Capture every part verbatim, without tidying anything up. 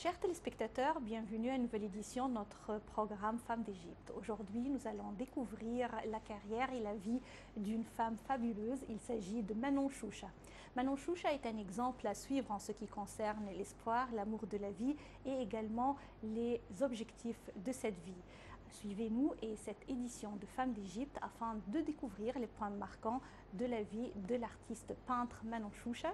Chers téléspectateurs, bienvenue à une nouvelle édition de notre programme Femmes d'Égypte. Aujourd'hui, nous allons découvrir la carrière et la vie d'une femme fabuleuse. Il s'agit de Manon Choucha. Manon Choucha est un exemple à suivre en ce qui concerne l'espoir, l'amour de la vie et également les objectifs de cette vie. Suivez-nous et cette édition de Femmes d'Égypte afin de découvrir les points marquants de la vie de l'artiste peintre Manon Choucha.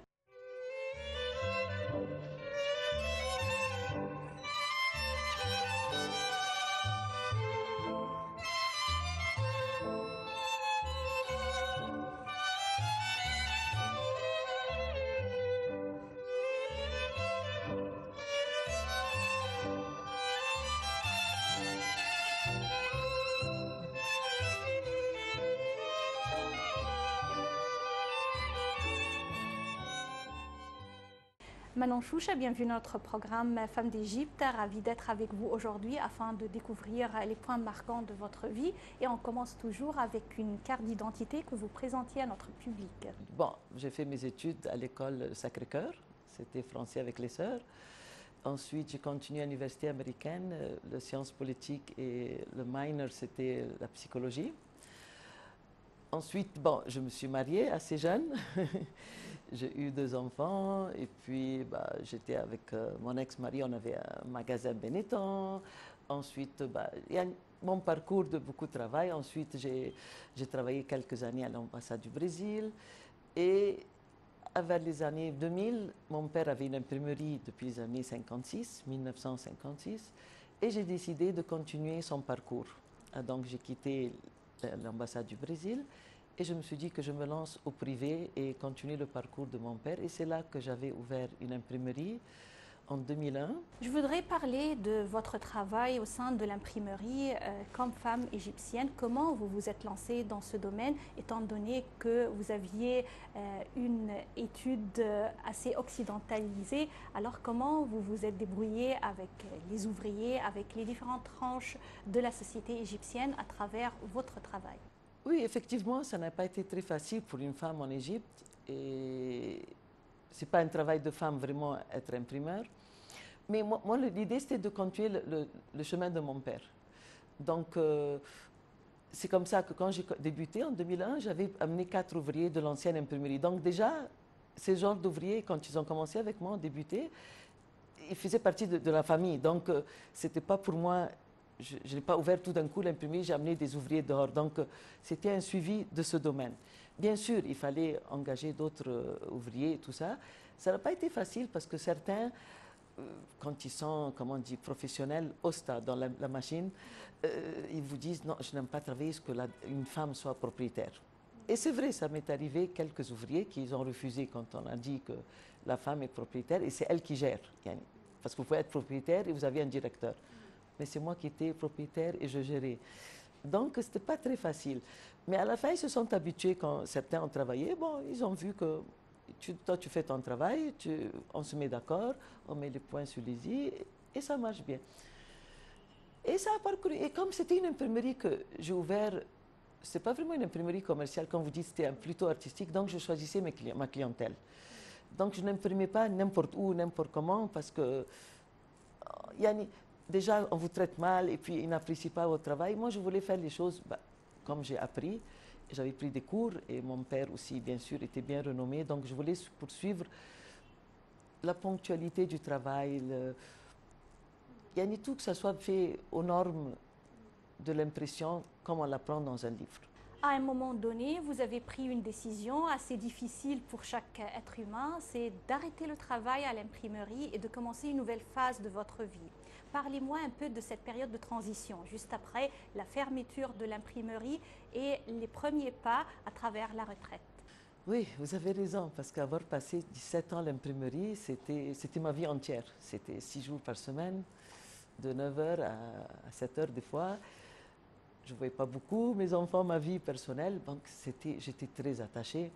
Manon Choucha, bienvenue à notre programme Femmes d'Égypte. Ravie d'être avec vous aujourd'hui afin de découvrir les points marquants de votre vie. Et on commence toujours avec une carte d'identité que vous présentiez à notre public. Bon, j'ai fait mes études à l'école Sacré-Cœur, c'était français avec les sœurs. Ensuite, j'ai continué à l'université américaine, les sciences politiques et le minor, c'était la psychologie. Ensuite, bon, je me suis mariée assez jeune. J'ai eu deux enfants et puis bah, j'étais avec euh, mon ex-mari, on avait un magasin Benetton. Ensuite, bah, il y a mon parcours de beaucoup de travail. Ensuite, j'ai travaillé quelques années à l'ambassade du Brésil. Et vers les années deux mille, mon père avait une imprimerie depuis les années cinquante-six, mille neuf cent cinquante-six. Et j'ai décidé de continuer son parcours. Donc, j'ai quitté l'ambassade du Brésil. Et je me suis dit que je me lance au privé et continuer le parcours de mon père. Et c'est là que j'avais ouvert une imprimerie en deux mille un. Je voudrais parler de votre travail au sein de l'imprimerie euh, comme femme égyptienne. Comment vous vous êtes lancée dans ce domaine, étant donné que vous aviez euh, une étude assez occidentalisée? Alors comment vous vous êtes débrouillée avec les ouvriers, avec les différentes tranches de la société égyptienne à travers votre travail? Oui, effectivement, ça n'a pas été très facile pour une femme en Égypte. Et ce n'est pas un travail de femme vraiment être imprimeur. Mais moi, moi l'idée, c'était de continuer le, le, le chemin de mon père. Donc, euh, c'est comme ça que quand j'ai débuté en deux mille un, j'avais amené quatre ouvriers de l'ancienne imprimerie. Donc déjà, ces genres d'ouvriers, quand ils ont commencé avec moi, ont débuté, ils faisaient partie de, de la famille. Donc, euh, ce n'était pas pour moi... Je n'ai pas ouvert tout d'un coup l'imprimerie, j'ai amené des ouvriers dehors. Donc, euh, c'était un suivi de ce domaine. Bien sûr, il fallait engager d'autres euh, ouvriers et tout ça. Ça n'a pas été facile parce que certains, euh, quand ils sont, comment on dit, professionnels, au stade, dans la, la machine, euh, ils vous disent « Non, je n'aime pas travailler ce que la, une femme soit propriétaire ». Et c'est vrai, ça m'est arrivé quelques ouvriers qui ont refusé quand on a dit que la femme est propriétaire et c'est elle qui gère. Parce que vous pouvez être propriétaire et vous avez un directeur. Mais c'est moi qui étais propriétaire et je gérais. Donc, ce n'était pas très facile. Mais à la fin, ils se sont habitués quand certains ont travaillé. Bon, ils ont vu que tu, toi, tu fais ton travail, tu, on se met d'accord, on met les points sur les i et ça marche bien. Et ça a parcouru. Et comme c'était une imprimerie que j'ai ouverte, ce n'est pas vraiment une imprimerie commerciale, comme vous dites, c'était plutôt artistique, donc je choisissais mes clients, ma clientèle. Donc, je n'imprimais pas n'importe où, n'importe comment, parce que... Yani, déjà, on vous traite mal et puis ils n'apprécient pas votre travail. Moi, je voulais faire les choses bah, comme j'ai appris. J'avais pris des cours et mon père aussi, bien sûr, était bien renommé. Donc, je voulais poursuivre la ponctualité du travail. Le... Il y a tout que ça soit fait aux normes de l'impression comme on l'apprend dans un livre. À un moment donné, vous avez pris une décision assez difficile pour chaque être humain, c'est d'arrêter le travail à l'imprimerie et de commencer une nouvelle phase de votre vie. Parlez-moi un peu de cette période de transition, juste après la fermeture de l'imprimerie et les premiers pas à travers la retraite. Oui, vous avez raison, parce qu'avoir passé dix-sept ans à l'imprimerie, c'était ma vie entière. C'était six jours par semaine, de neuf heures à sept heures des fois. Je ne voyais pas beaucoup mes enfants, ma vie personnelle, donc j'étais très attachée.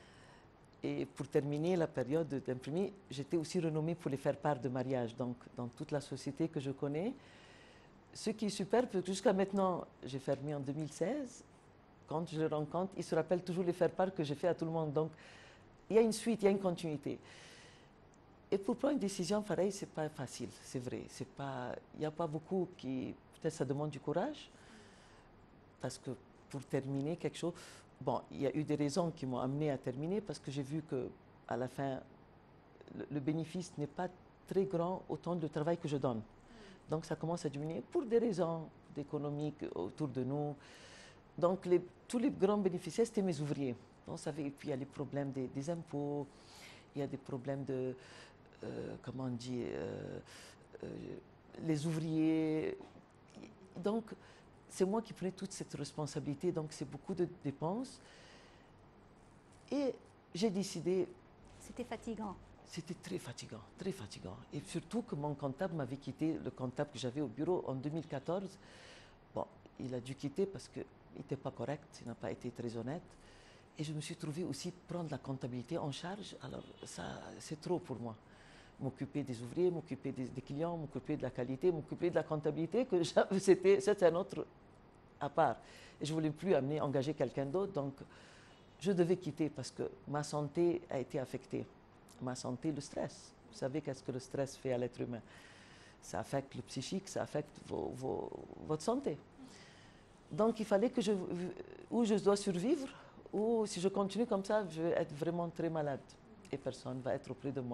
Et pour terminer la période d'imprimerie, j'étais aussi renommée pour les faire-part de mariage, donc dans toute la société que je connais. Ce qui est super, parce que jusqu'à maintenant, j'ai fermé en deux mille seize, quand je le rencontre, ils se rappellent toujours les faire-part que j'ai fait à tout le monde. Donc, il y a une suite, il y a une continuité. Et pour prendre une décision pareille, ce n'est pas facile, c'est vrai. C'est pas, il n'y a pas beaucoup qui... Peut-être ça demande du courage, parce que pour terminer quelque chose... Bon, il y a eu des raisons qui m'ont amené à terminer, parce que j'ai vu qu'à la fin, le, le bénéfice n'est pas très grand autant de travail que je donne. Donc ça commence à diminuer pour des raisons économiques autour de nous. Donc les, tous les grands bénéficiaires, c'était mes ouvriers. On savait, et puis il y a les problèmes des, des impôts, il y a des problèmes de... Euh, comment on dit, euh, euh, les ouvriers. Donc, c'est moi qui prenais toute cette responsabilité, donc c'est beaucoup de dépenses. Et j'ai décidé... C'était fatigant. C'était très fatigant, très fatigant. Et surtout que mon comptable m'avait quitté, le comptable que j'avais au bureau en deux mille quatorze. Bon, il a dû quitter parce qu'il n'était pas correct, il n'a pas été très honnête. Et je me suis trouvée aussi prendre la comptabilité en charge. Alors, ça, c'est trop pour moi. M'occuper des ouvriers, m'occuper des, des clients, m'occuper de la qualité, m'occuper de la comptabilité, que c'était, c'était un autre à part. Et je ne voulais plus amener, engager quelqu'un d'autre, donc je devais quitter parce que ma santé a été affectée. Ma santé, le stress. Vous savez qu'est-ce que le stress fait à l'être humain? Ça affecte le psychique, ça affecte vos, vos, votre santé. Donc il fallait que je, ou je dois survivre, ou si je continue comme ça, je vais être vraiment très malade et personne ne va être auprès de moi.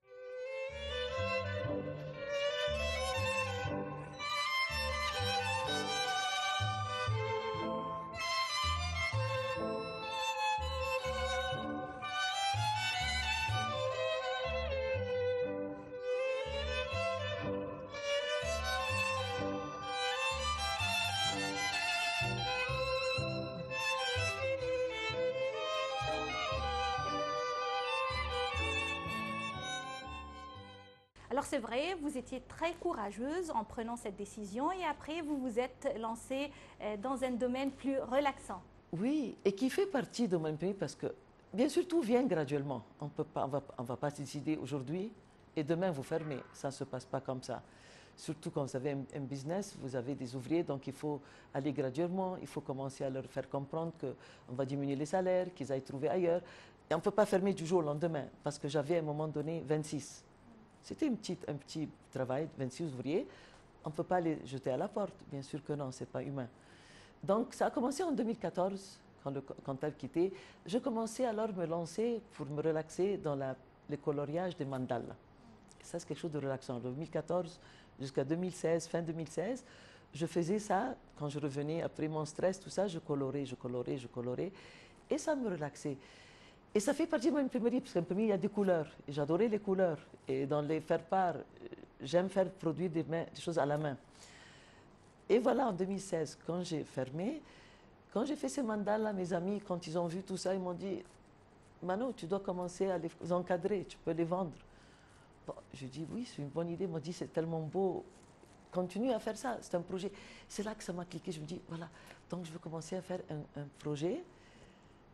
Alors c'est vrai, vous étiez très courageuse en prenant cette décision et après vous vous êtes lancée dans un domaine plus relaxant. Oui, et qui fait partie de mon pays parce que, bien sûr, tout vient graduellement. On peut pas, on va, on va pas se décider aujourd'hui et demain vous fermez. Ça ne se passe pas comme ça. Surtout quand vous avez un, un business, vous avez des ouvriers, donc il faut aller graduellement. Il faut commencer à leur faire comprendre qu'on va diminuer les salaires, qu'ils aillent trouver ailleurs. Et on ne peut pas fermer du jour au lendemain parce que j'avais à un moment donné vingt-six. C'était un petit, un petit travail, vingt-six ouvriers. On ne peut pas les jeter à la porte. Bien sûr que non, ce n'est pas humain. Donc, ça a commencé en deux mille quatorze, quand le comptable quittait. Je commençais alors à me lancer pour me relaxer dans la, le coloriage des mandalas. Et ça, c'est quelque chose de relaxant. En deux mille quatorze jusqu'à deux mille seize, fin deux mille seize, je faisais ça. Quand je revenais après mon stress, tout ça, je colorais, je colorais, je colorais. Et ça me relaxait. Et ça fait partie de mon imprimerie, parce qu'en imprimerie, il y a des couleurs. Et j'adorais les couleurs. Et dans les faire-part, j'aime faire produire des, mains, des choses à la main. Et voilà, en deux mille seize, quand j'ai fermé, quand j'ai fait ces mandalas, mes amis, quand ils ont vu tout ça, ils m'ont dit « Mano, tu dois commencer à les encadrer, tu peux les vendre. » Bon, je dis « Oui, c'est une bonne idée. » Ils m'ont dit « C'est tellement beau. Continue à faire ça, c'est un projet. » C'est là que ça m'a cliqué. Je me dis « Voilà, donc je veux commencer à faire un, un projet individuel. »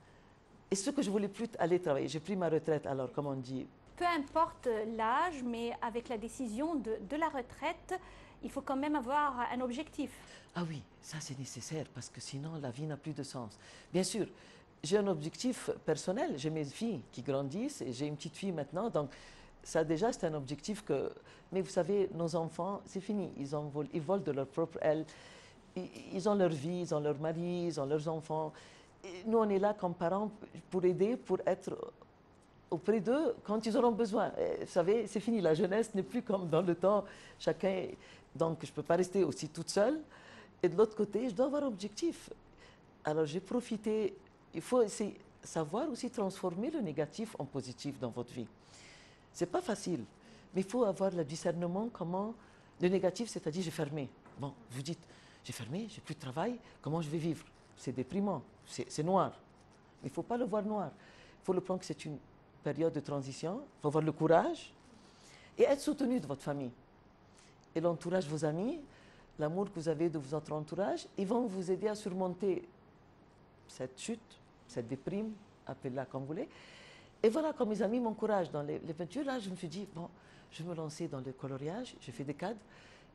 Et ce que je ne voulais plus aller travailler, j'ai pris ma retraite, alors, comme on dit. Peu importe l'âge, mais avec la décision de, de la retraite, il faut quand même avoir un objectif. Ah oui, ça c'est nécessaire, parce que sinon la vie n'a plus de sens. Bien sûr, j'ai un objectif personnel, j'ai mes filles qui grandissent, et j'ai une petite fille maintenant, donc ça déjà c'est un objectif que... Mais vous savez, nos enfants, c'est fini, ils, envolent, ils volent de leur propre aile, ils ont leur vie, ils ont leur mari, ils ont leurs enfants. Et nous, on est là comme parents pour aider, pour être auprès d'eux quand ils auront besoin. Et, vous savez, c'est fini, la jeunesse n'est plus comme dans le temps, chacun... Donc, je ne peux pas rester aussi toute seule. Et de l'autre côté, je dois avoir un objectif. Alors, j'ai profité... Il faut essayer, savoir aussi transformer le négatif en positif dans votre vie. Ce n'est pas facile, mais il faut avoir le discernement comment... Le négatif, c'est-à-dire j'ai fermé. Bon, vous dites, j'ai fermé, j'ai plus de travail, comment je vais vivre? C'est déprimant, c'est noir. Mais il ne faut pas le voir noir. Il faut le prendre que c'est une période de transition. Il faut avoir le courage et être soutenu de votre famille. Et l'entourage de vos amis, l'amour que vous avez de votre entourage, ils vont vous aider à surmonter cette chute, cette déprime, appelez-la comme vous voulez. Et voilà, comme mes amis m'encouragent dans les, les peintures, là, je me suis dit, bon, je vais me lancer dans le coloriage, j'ai fait des cadres.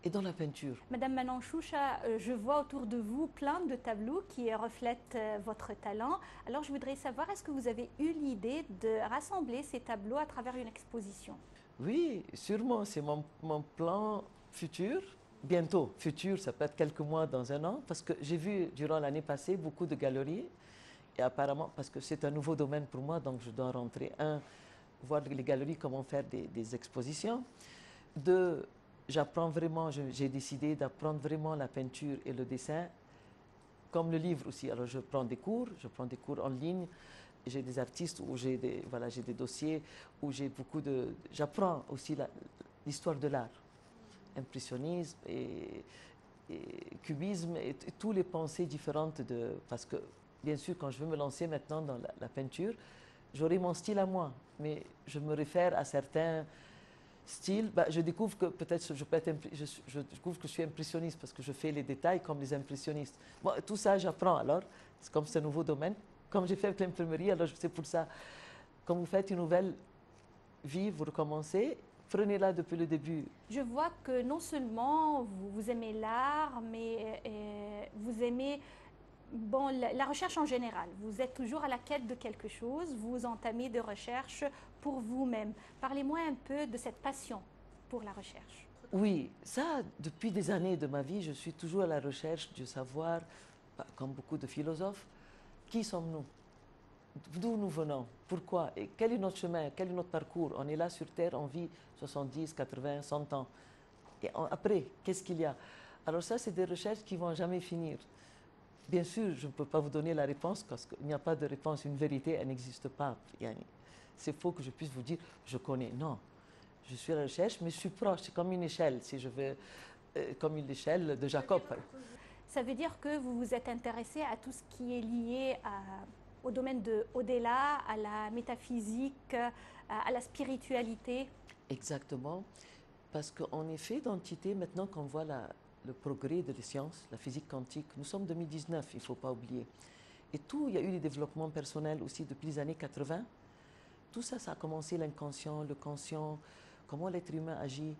et dans la peinture. Madame Manon Choucha, euh, je vois autour de vous plein de tableaux qui reflètent euh, votre talent. Alors je voudrais savoir, est-ce que vous avez eu l'idée de rassembler ces tableaux à travers une exposition? Oui, sûrement, c'est mon, mon plan futur. Bientôt, futur, ça peut être quelques mois, dans un an, parce que j'ai vu durant l'année passée beaucoup de galeries. Et apparemment, parce que c'est un nouveau domaine pour moi, donc je dois rentrer. Un, voir les galeries, comment faire des, des expositions. Deux, j'apprends vraiment, j'ai décidé d'apprendre vraiment la peinture et le dessin, comme le livre aussi. Alors je prends des cours, je prends des cours en ligne. J'ai des artistes où j'ai des, voilà, j'ai des dossiers, où j'ai beaucoup de... J'apprends aussi l'histoire de l'art, impressionnisme et, et cubisme, et, et toutes les pensées différentes de... Parce que, bien sûr, quand je veux me lancer maintenant dans la, la peinture, j'aurai mon style à moi, mais je me réfère à certains styles. Bah, je découvre que peut-être je peux être, je, je découvre que je suis impressionniste parce que je fais les détails comme les impressionnistes. Bon, tout ça, j'apprends alors. C'est comme c'est un nouveau domaine. Comme j'ai fait avec l'imprimerie, alors c'est pour ça. Quand vous faites une nouvelle vie, vous recommencez, prenez-la depuis le début. Je vois que non seulement vous, vous aimez l'art, mais euh, vous aimez bon, la, la recherche en général. Vous êtes toujours à la quête de quelque chose, vous entamez des recherches pour vous-même. Parlez-moi un peu de cette passion pour la recherche. Oui, ça, depuis des années de ma vie, je suis toujours à la recherche du savoir, comme beaucoup de philosophes. Qui sommes-nous? D'où nous venons? Pourquoi? Et quel est notre chemin? Quel est notre parcours? On est là sur Terre, on vit soixante-dix, quatre-vingts, cent ans. Et on, après, qu'est-ce qu'il y a? Alors ça, c'est des recherches qui ne vont jamais finir. Bien sûr, je ne peux pas vous donner la réponse parce qu'il n'y a pas de réponse. Une vérité, elle n'existe pas. C'est faux que je puisse vous dire, je connais. Non, je suis à la recherche, mais je suis proche. C'est comme une échelle, si je veux, euh, comme une échelle de Jacob. Ça veut dire que vous vous êtes intéressé à tout ce qui est lié à, au domaine de au-delà, à la métaphysique, à, à la spiritualité. Exactement, parce qu'en effet, d'entité, maintenant qu'on voit la, le progrès de les sciences, la physique quantique, nous sommes en deux mille dix-neuf, il ne faut pas oublier. Et tout, il y a eu des développements personnels aussi depuis les années quatre-vingt. Tout ça, ça a commencé l'inconscient, le conscient, comment l'être humain agit.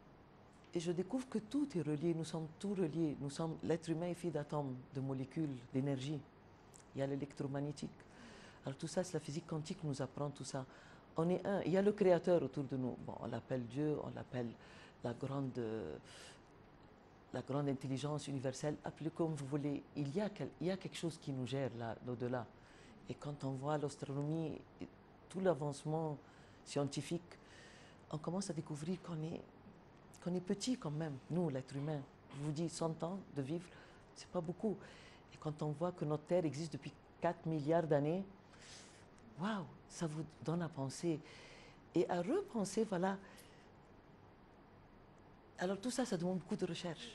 Et je découvre que tout est relié, nous sommes tous reliés. Nous sommes, l'être humain est fait d'atomes, de molécules, d'énergie. Il y a l'électromagnétique. Alors tout ça, c'est la physique quantique qui nous apprend tout ça. On est un. Il y a le Créateur autour de nous. Bon, on l'appelle Dieu, on l'appelle la grande, la grande intelligence universelle. Appelez comme vous voulez. Il y a, il y a quelque chose qui nous gère là, au-delà. Et quand on voit l'astronomie, tout l'avancement scientifique, on commence à découvrir qu'on est qu'on est petit quand même, nous, l'être humain. Je vous dis, cent ans de vivre, c'est pas beaucoup. Et quand on voit que notre Terre existe depuis quatre milliards d'années, waouh, ça vous donne à penser. Et à repenser, voilà. Alors tout ça, ça demande beaucoup de recherche.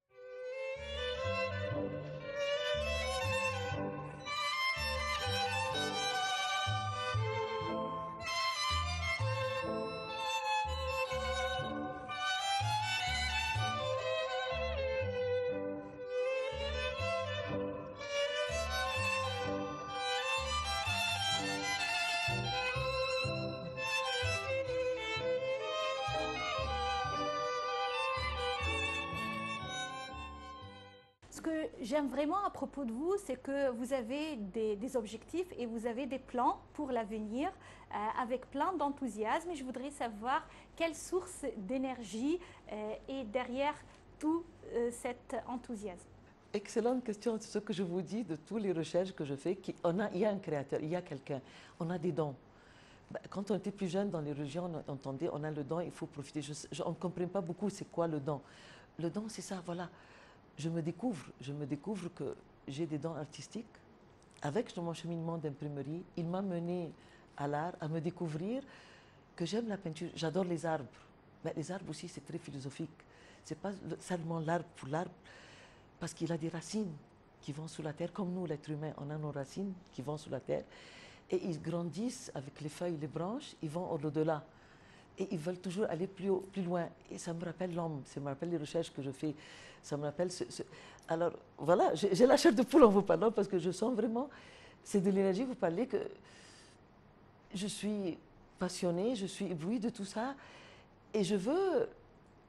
Ce que j'aime vraiment à propos de vous, c'est que vous avez des, des objectifs et vous avez des plans pour l'avenir euh, avec plein d'enthousiasme. Et je voudrais savoir quelle source d'énergie euh, est derrière tout euh, cet enthousiasme. Excellente question. C'est ce que je vous dis de toutes les recherches que je fais. Qui, on a, il y a un créateur, il y a quelqu'un. On a des dons. Quand on était plus jeune dans les religions, on entendait on a le don, il faut profiter. Je, je, on ne comprend pas beaucoup c'est quoi le don. Le don, c'est ça, voilà. Je me découvre, je me découvre que j'ai des dons artistiques. Avec mon cheminement d'imprimerie, il m'a mené à l'art, à me découvrir que j'aime la peinture. J'adore les arbres. Mais les arbres aussi, c'est très philosophique. Ce n'est pas seulement l'arbre pour l'arbre, parce qu'il a des racines qui vont sous la terre, comme nous, l'être humain, on a nos racines qui vont sous la terre. Et ils grandissent avec les feuilles, les branches, ils vont au-delà. Et ils veulent toujours aller plus, haut, plus loin. Et ça me rappelle l'homme, ça me rappelle les recherches que je fais. Ça me rappelle ce, ce... Alors, voilà, j'ai la chair de poule en vous parlant parce que je sens vraiment, c'est de l'énergie, vous parlez, que je suis passionnée, je suis éblouie de tout ça. Et je veux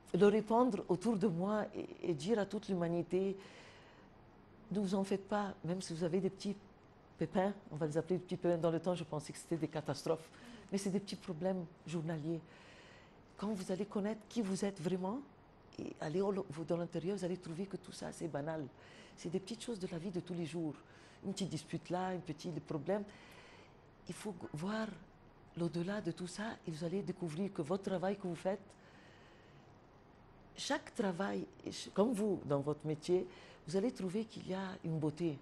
le répandre autour de moi et, et dire à toute l'humanité, ne vous en faites pas, même si vous avez des petits pépins, on va les appeler des petits pépins. Dans le temps, je pensais que c'était des catastrophes, mais c'est des petits problèmes journaliers. Quand vous allez connaître qui vous êtes vraiment, et aller dans l'intérieur, vous allez trouver que tout ça, c'est banal. C'est des petites choses de la vie de tous les jours. Une petite dispute là, un petit problème. Il faut voir l'au-delà de tout ça et vous allez découvrir que votre travail que vous faites, chaque travail, comme vous, dans votre métier, vous allez trouver qu'il y a une beauté.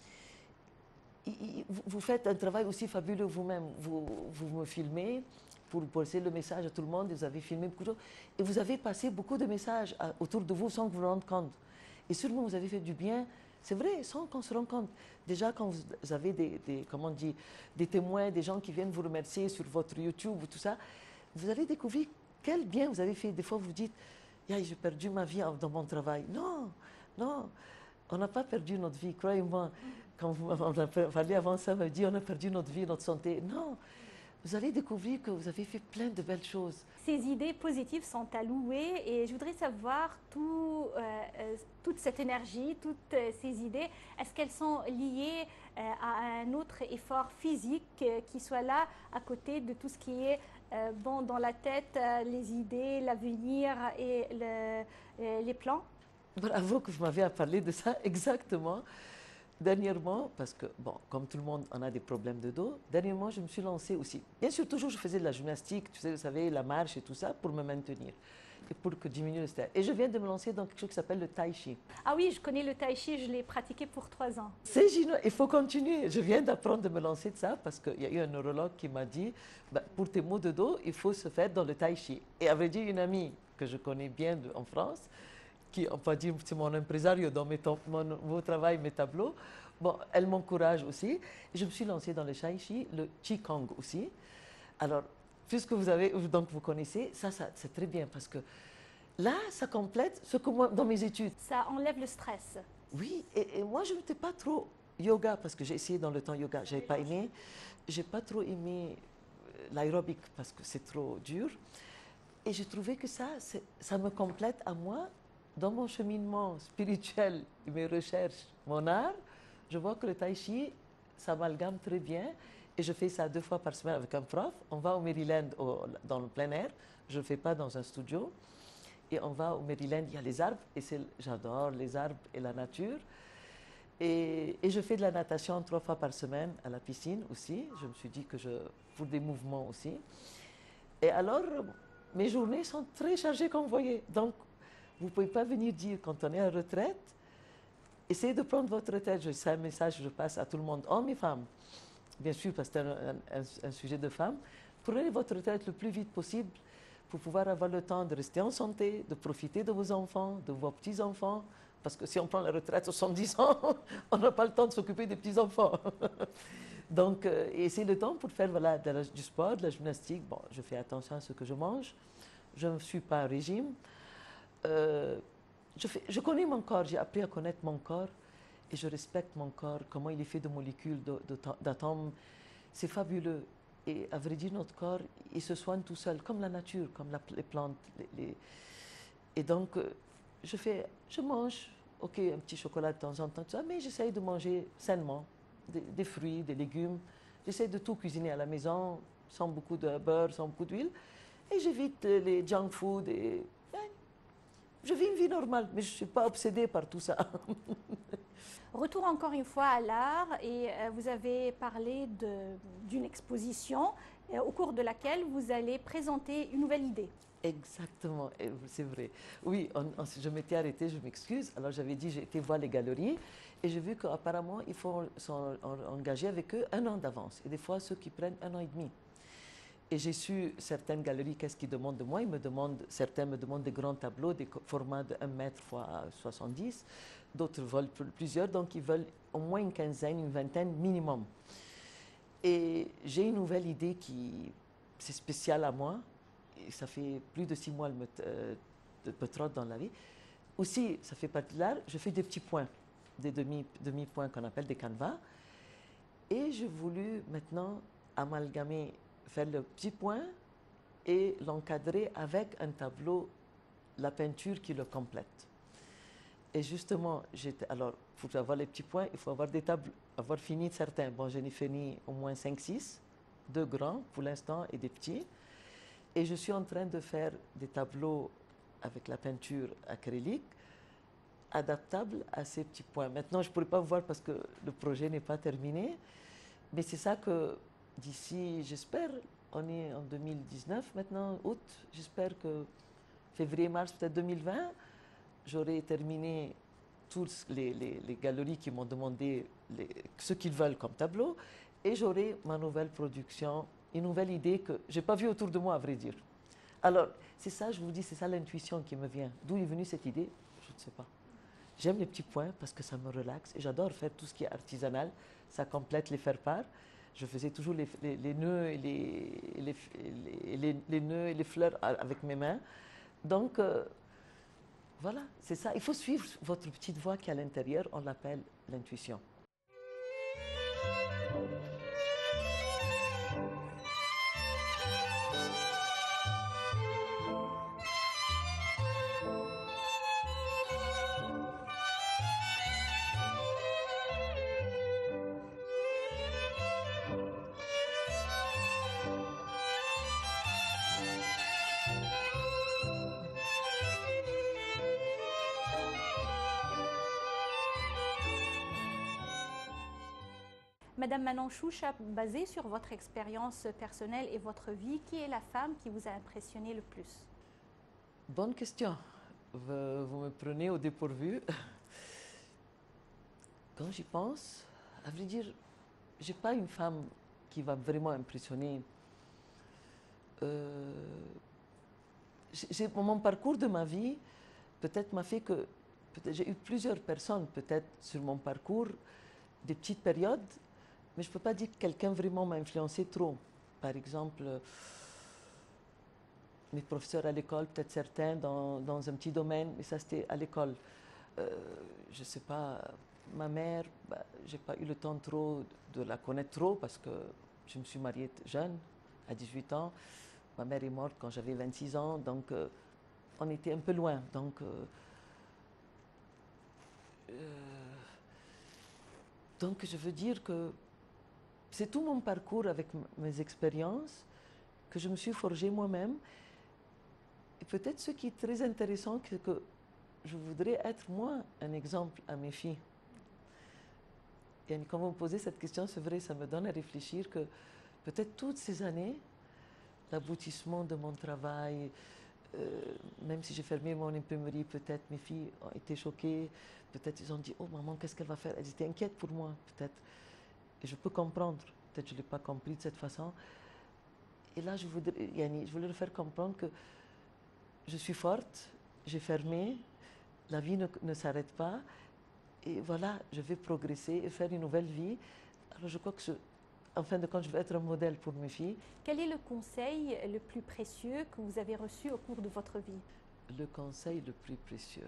Vous faites un travail aussi fabuleux vous-même. Vous, vous me filmez pour passer le message à tout le monde, et vous avez filmé beaucoup de choses. Et vous avez passé beaucoup de messages à, autour de vous sans que vous vous rendiez compte. Et sûrement, vous avez fait du bien, c'est vrai, sans qu'on se rende compte. Déjà, quand vous avez des, des, comment on dit, des témoins, des gens qui viennent vous remercier sur votre YouTube ou tout ça, vous allez découvrir quel bien vous avez fait. Des fois, vous vous dites, j'ai perdu ma vie dans mon travail. Non, non, on n'a pas perdu notre vie, croyez-moi. Quand vous, on a parlé avant ça, on m'a dit, on a perdu notre vie, notre santé. Non, vous allez découvrir que vous avez fait plein de belles choses. Ces idées positives sont allouées et je voudrais savoir tout, euh, toute cette énergie, toutes ces idées, est-ce qu'elles sont liées euh, à un autre effort physique euh, qui soit là à côté de tout ce qui est euh, bon dans la tête, euh, les idées, l'avenir et le, euh, les plans? Bravo que vous m'avez parlé de ça, exactement. Dernièrement, parce que, bon, comme tout le monde, on a des problèmes de dos, dernièrement, je me suis lancée aussi. Bien sûr, toujours, je faisais de la gymnastique, tu sais, vous savez, la marche et tout ça, pour me maintenir et pour que diminuer le stress. Et je viens de me lancer dans quelque chose qui s'appelle le tai chi. Ah oui, je connais le tai chi, je l'ai pratiqué pour trois ans. C'est génial, il faut continuer. Je viens d'apprendre de me lancer de ça parce qu'il y a eu un neurologue qui m'a dit, bah, pour tes maux de dos, il faut se faire dans le tai chi. Et à vrai dire, une amie que je connais bien de, en France, qui, on va dire, c'est mon impresario dans mes mon nouveau travail, mes tableaux. Bon, elle m'encourage aussi. Et je me suis lancée dans le tai chi, le qigong aussi. Alors, puisque vous avez, donc vous connaissez, ça, ça c'est très bien parce que là, ça complète ce que moi, dans mes études. Ça enlève le stress. Oui, et, et moi, je n'étais pas trop yoga parce que j'ai essayé dans le temps yoga, je n'avais pas aimé. J'ai pas trop aimé l'aérobic parce que c'est trop dur. Et je trouvais que ça, ça me complète à moi. Dans mon cheminement spirituel, mes recherches, mon art, je vois que le tai chi s'amalgame très bien et je fais ça deux fois par semaine avec un prof. On va au Maryland au, dans le plein air, je ne le fais pas dans un studio. Et on va au Maryland, il y a les arbres et j'adore les arbres et la nature. Et, et je fais de la natation trois fois par semaine à la piscine aussi. Je me suis dit que je, pour des mouvements aussi. Et alors, mes journées sont très chargées comme vous voyez. Donc, vous ne pouvez pas venir dire, quand on est en retraite, essayez de prendre votre retraite. C'est un message que je passe à tout le monde, hommes et femmes. Bien sûr, parce que c'est un, un, un sujet de femmes. Prenez votre retraite le plus vite possible pour pouvoir avoir le temps de rester en santé, de profiter de vos enfants, de vos petits-enfants. Parce que si on prend la retraite à soixante-dix ans, on n'a pas le temps de s'occuper des petits-enfants. Donc, euh, et c'est le temps pour faire voilà, de la, du sport, de la gymnastique. Bon, je fais attention à ce que je mange. Je ne suis pas au régime. Euh, je, fais, je connais mon corps, j'ai appris à connaître mon corps et je respecte mon corps, comment il est fait de molécules, d'atomes. C'est fabuleux. Et à vrai dire, notre corps, il se soigne tout seul, comme la nature, comme la, les plantes. Les, les... Et donc, euh, je, fais, je mange, ok, un petit chocolat de temps en temps, tout ça, mais j'essaye de manger sainement, des, des fruits, des légumes. J'essaie de tout cuisiner à la maison, sans beaucoup de beurre, sans beaucoup d'huile. Et j'évite les junk food et... Je vis une vie normale, mais je ne suis pas obsédée par tout ça. Retour encore une fois à l'art, et euh, vous avez parlé d'une exposition euh, au cours de laquelle vous allez présenter une nouvelle idée. Exactement, c'est vrai. Oui, on, on, je m'étais arrêtée, je m'excuse. Alors j'avais dit, j'ai été voir les galeries, et j'ai vu qu'apparemment, il faut s'engager avec eux un an d'avance. Et des fois, ceux qui prennent un an et demi. Et j'ai su certaines galeries, qu'est-ce qu'ils demandent de moi. Ils me demandent, certains me demandent des grands tableaux, des formats de un mètre fois soixante-dix. D'autres veulent plusieurs, donc ils veulent au moins une quinzaine, une vingtaine minimum. Et j'ai une nouvelle idée qui, c'est spécial à moi. Et ça fait plus de six mois qu'elle me, euh, me trotte dans la vie. Aussi, ça fait partie de l'art, je fais des petits points, des demi, demi-points qu'on appelle des canevas. Et j'ai voulu maintenant amalgamer, faire le petit point et l'encadrer avec un tableau la peinture qui le complète. Et justement, j'étais, alors, pour avoir les petits points, il faut avoir des tables, avoir fini certains. Bon, j'en ai fini au moins cinq six, deux grands pour l'instant et des petits. Et je suis en train de faire des tableaux avec la peinture acrylique, adaptables à ces petits points. Maintenant, je ne pourrais pas vous voir parce que le projet n'est pas terminé, mais c'est ça que d'ici, j'espère, on est en deux mille dix-neuf maintenant, août, j'espère que février, mars, peut-être deux mille vingt, j'aurai terminé toutes les, les, les galeries qui m'ont demandé les, ce qu'ils veulent comme tableau, et j'aurai ma nouvelle production, une nouvelle idée que je n'ai pas vue autour de moi, à vrai dire. Alors, c'est ça, je vous dis, c'est ça l'intuition qui me vient. D'où est venue cette idée? Je ne sais pas. J'aime les petits points parce que ça me relaxe et j'adore faire tout ce qui est artisanal. Ça complète les faire-part. Je faisais toujours les, les, les nœuds et les, les, les, les, les nœuds et les fleurs avec mes mains. Donc, euh, voilà, c'est ça. Il faut suivre votre petite voix qui est à l'intérieur. On l'appelle l'intuition. Madame Manon Choucha, basée sur votre expérience personnelle et votre vie, qui est la femme qui vous a impressionné le plus? Bonne question. Vous, vous me prenez au dépourvu. Quand j'y pense, à vrai dire, je n'ai pas une femme qui va vraiment impressionner. Euh, j'ai, mon parcours de ma vie, peut-être m'a fait que peut-être, j'ai eu plusieurs personnes, peut-être sur mon parcours, des petites périodes, mais je ne peux pas dire que quelqu'un vraiment m'a influencé trop. Par exemple, mes professeurs à l'école, peut-être certains dans, dans un petit domaine, mais ça c'était à l'école. Euh, je ne sais pas, ma mère, bah, je n'ai pas eu le temps trop de la connaître trop parce que je me suis mariée jeune, à dix-huit ans. Ma mère est morte quand j'avais vingt-six ans, donc euh, on était un peu loin. Donc, euh, euh, donc je veux dire que c'est tout mon parcours avec mes expériences que je me suis forgée moi-même. Et peut-être ce qui est très intéressant, c'est que je voudrais être moi un exemple à mes filles. Et quand vous me posez cette question, c'est vrai, ça me donne à réfléchir que peut-être toutes ces années, l'aboutissement de mon travail, euh, même si j'ai fermé mon imprimerie, peut-être mes filles ont été choquées, peut-être ils ont dit « Oh maman, qu'est-ce qu'elle va faire ?» Elles étaient inquiètes pour moi, peut-être. Et je peux comprendre, peut-être je ne l'ai pas compris de cette façon. Et là, je voudrais, Yanni, je voulais leur faire comprendre que je suis forte, j'ai fermé, la vie ne, ne s'arrête pas, et voilà, je vais progresser et faire une nouvelle vie. Alors je crois que, je, en fin de compte, je vais être un modèle pour mes filles. Quel est le conseil le plus précieux que vous avez reçu au cours de votre vie? Le conseil le plus précieux,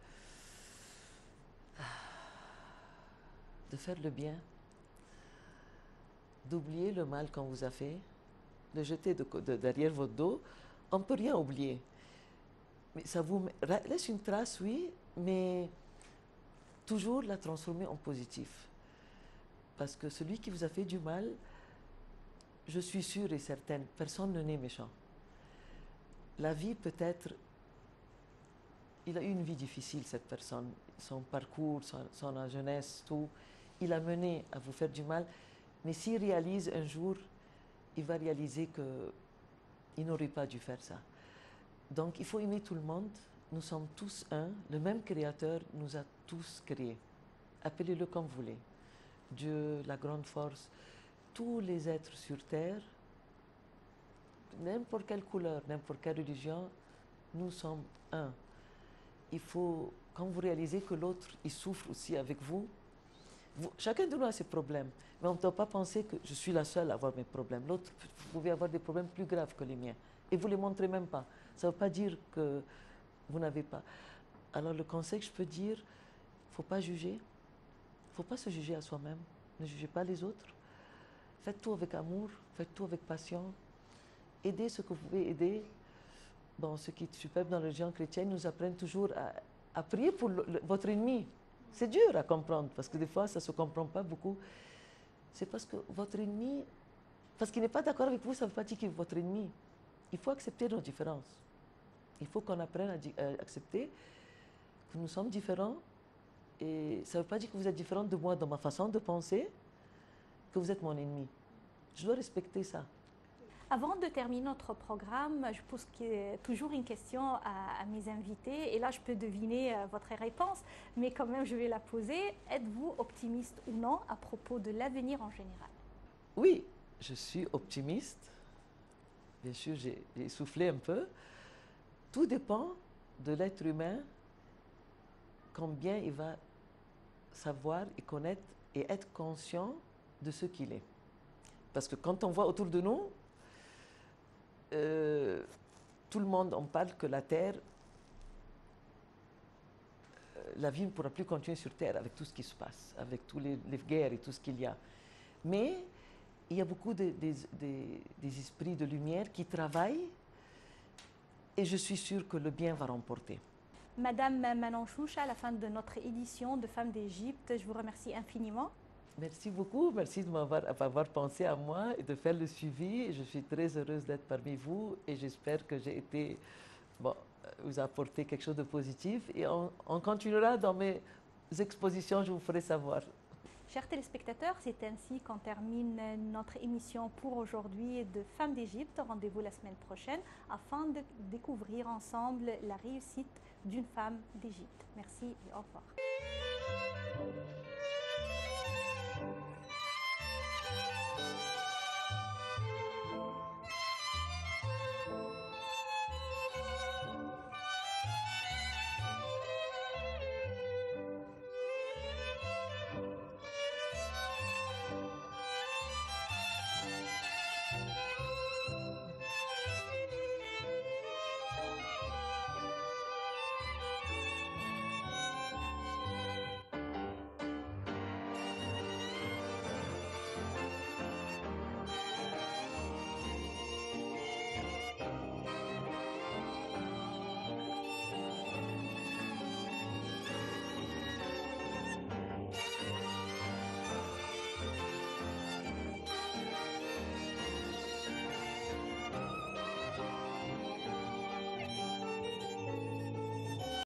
de faire le bien, d'oublier le mal qu'on vous a fait, de jeter de, de, derrière votre dos. On ne peut rien oublier. Mais ça vous laisse une trace, oui, mais toujours la transformer en positif. Parce que celui qui vous a fait du mal, je suis sûre et certaine, personne ne naît méchant. La vie peut-être, il a eu une vie difficile, cette personne, son parcours, son, son jeunesse, tout, il a mené à vous faire du mal, mais s'il réalise un jour, il va réaliser qu'il n'aurait pas dû faire ça. Donc il faut aimer tout le monde, nous sommes tous un, le même Créateur nous a tous créés. Appelez-le comme vous voulez. Dieu, la grande force, tous les êtres sur terre, n'importe quelle couleur, n'importe quelle religion, nous sommes un. Il faut, quand vous réalisez que l'autre, il souffre aussi avec vous, vous, chacun de nous a ses problèmes, mais on ne doit pas penser que je suis la seule à avoir mes problèmes. L'autre, vous pouvez avoir des problèmes plus graves que les miens, et vous ne les montrez même pas. Ça ne veut pas dire que vous n'avez pas. Alors le conseil que je peux dire, il ne faut pas juger, il ne faut pas se juger à soi-même, ne jugez pas les autres. Faites tout avec amour, faites tout avec passion, aidez ce que vous pouvez aider. bon, ceux qui sont super dans la religion chrétienne nous apprennent toujours à, à prier pour le, le, votre ennemi. C'est dur à comprendre, parce que des fois, ça ne se comprend pas beaucoup. C'est parce que votre ennemi, parce qu'il n'est pas d'accord avec vous, ça ne veut pas dire qu'il est votre ennemi. Il faut accepter nos différences. Il faut qu'on apprenne à, à accepter que nous sommes différents. Et ça ne veut pas dire que vous êtes différent de moi dans ma façon de penser, que vous êtes mon ennemi. Je dois respecter ça. Avant de terminer notre programme, je pose toujours une question à, à mes invités. Et là, je peux deviner votre réponse, mais quand même, je vais la poser. Êtes-vous optimiste ou non à propos de l'avenir en général? Oui, je suis optimiste. Bien sûr, j'ai essoufflé un peu. Tout dépend de l'être humain, combien il va savoir et connaître et être conscient de ce qu'il est. Parce que quand on voit autour de nous, euh, tout le monde, on parle que la Terre, euh, la vie ne pourra plus continuer sur Terre avec tout ce qui se passe, avec toutes les, les guerres et tout ce qu'il y a. Mais il y a beaucoup de, de, de, des esprits de lumière qui travaillent et je suis sûre que le bien va remporter. Madame Manon Choucha, à la fin de notre édition de Femmes d'Égypte, je vous remercie infiniment. Merci beaucoup, merci de m'avoir pensé à moi et de faire le suivi. Je suis très heureuse d'être parmi vous et j'espère que j'ai été, bon, vous apporter quelque chose de positif et on, on continuera dans mes expositions, je vous ferai savoir. Chers téléspectateurs, c'est ainsi qu'on termine notre émission pour aujourd'hui de Femmes d'Égypte. Rendez-vous la semaine prochaine afin de découvrir ensemble la réussite d'une femme d'Égypte. Merci et au revoir.